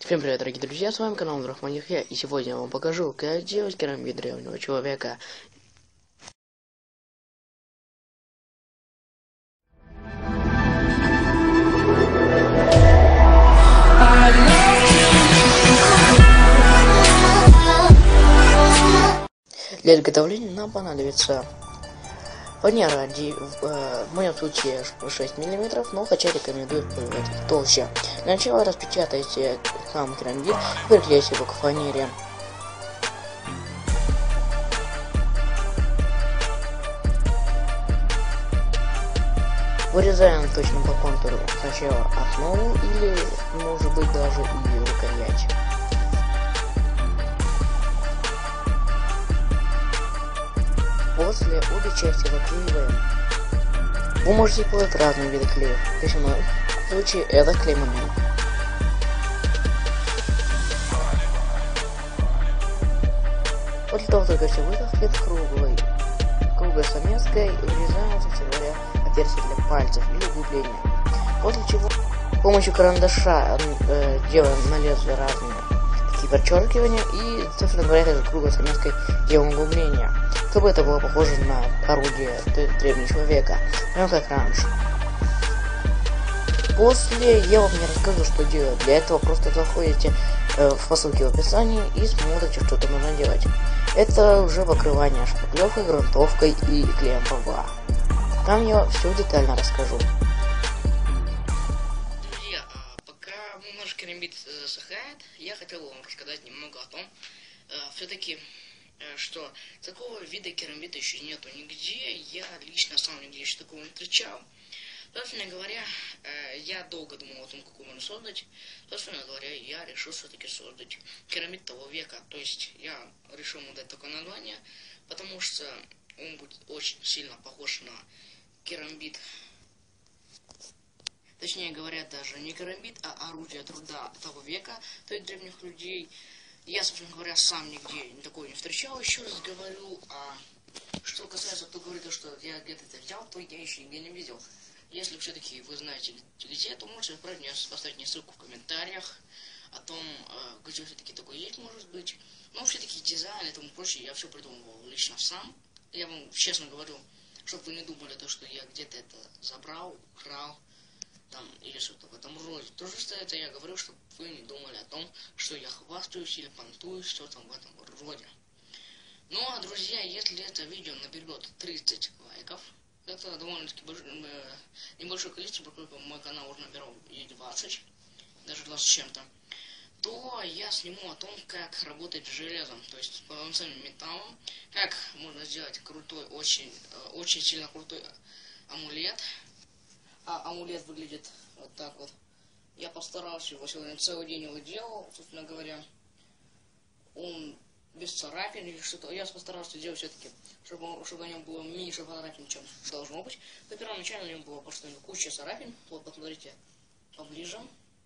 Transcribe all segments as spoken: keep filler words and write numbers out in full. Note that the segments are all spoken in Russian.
Всем привет, дорогие друзья, с вами канал Драхманихя, и сегодня я вам покажу, как делать керамид древнего человека. Для изготовления нам понадобится фанера, в моем случае шесть миллиметров, но хотя рекомендую использовать толще. Для начала распечатайте сам керамид и приклейте его к фанере. Вырезаем точно по контуру сначала основу или, может быть, даже и рукоять. После обе части заклеиваем. Вы можете использовать разные виды клеев. В моем случае это клей момент. После того, как все высохнет, круглой, круглой самеской вырезаем, собственно говоря, отверстие для пальцев или углубления. После чего с помощью карандаша э, делаем на лезвие разные такие подчеркивания и, собственно говоря, также круглой самеской делаем углубления, чтобы это было похоже на орудие древнего человека, прямо как раньше. После я вам не расскажу, что делать. Для этого просто заходите э, в ссылке в описании и смотрите, что там нужно делать. Это уже покрывание шпаклевкой, грунтовкой и клеем пэ вэ а. Там я все детально расскажу. Друзья, пока наш керамид засыхает, я хотел вам рассказать немного о том, все-таки, что такого вида керамида еще нету нигде. Я лично сам нигде еще такого не встречал. Собственно говоря, я долго думал о том, какой можно создать. Собственно говоря, я решил все-таки создать керамид того века. То есть я решил ему дать такое название, потому что он будет очень сильно похож на керамид. Точнее говоря, даже не керамид, а орудие труда того века, то есть древних людей. Я, собственно говоря, сам нигде такого не встречал, еще раз говорю. А что касается, кто говорит, что я где-то это взял, то я еще нигде не видел. Если все-таки вы знаете где, то можете отправить мне, поставить мне ссылку в комментариях о том, где все-таки такое есть, может быть. Но все-таки дизайн и тому прочее я все придумывал лично сам. Я вам честно говорю, чтобы вы не думали, то, что я где-то это забрал, украл, там, или что-то в этом роде. То же что это я говорю, чтобы вы не думали о том, что я хвастаюсь или понтуюсь, что там в этом роде. Ну а, друзья, если это видео наберет тридцать лайков, это довольно-таки э, небольшое количество, поскольку мой канал уже набирал и двадцать, даже двадцать с чем-то, то я сниму о том, как работать с железом, то есть с полноценным металлом, как можно сделать крутой, очень, очень сильно крутой амулет. А амулет выглядит вот так вот. Я постарался его сегодня целый день его делал, собственно говоря. Он без царапин или что-то. Я постарался сделать все-таки, чтобы, чтобы на нем было меньше царапин, чем должно быть. Но первоначально на нем было просто куча царапин. Вот посмотрите поближе.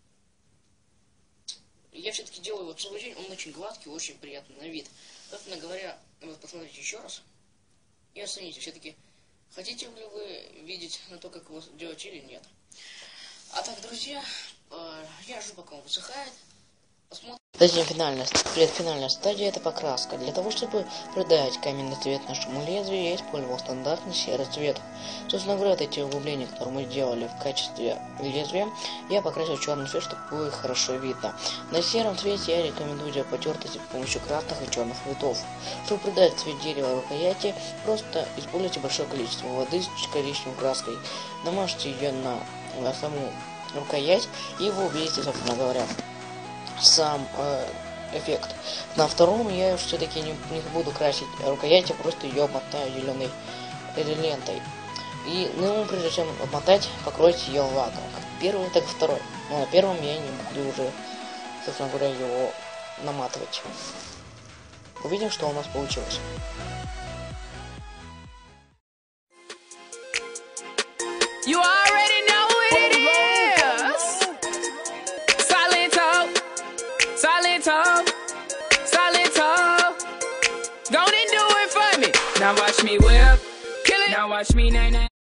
Я все-таки делаю его целый день. Он очень гладкий, очень приятный на вид. Собственно говоря, вот посмотрите еще раз и оцените все-таки. Хотите ли вы видеть на то, как его делать или нет. А так, друзья, э, я жду, пока он высыхает. Посмотрим. Затем финальная, предфинальная стадия — это покраска. Для того, чтобы придать каменный цвет нашему лезвию, я использовал стандартный серый цвет. Собственно говоря, эти углубления, которые мы делали в качестве лезвия, я покрасил черный цвет, чтобы было хорошо видно. На сером цвете я рекомендую делать потертости с помощью красных и черных цветов. Чтобы придать цвет дерева рукояти, просто используйте большое количество воды с коричневой краской. Намажьте ее на, на саму рукоять, и вы увидите, собственно говоря, сам э, эффект. На втором я все-таки не, не буду красить рукоять, я просто ее обмотаю зеленой лентой. И, ну, прежде чем обмотать, покройте ее лаком. Как первый, так и второй. Но на первом я не буду уже, собственно говоря, его наматывать. Увидим, что у нас получилось. You already know who it is. Silento, Silento, Silento. Go and do it for me. Now watch me whip, kill it. Now watch me nay nay.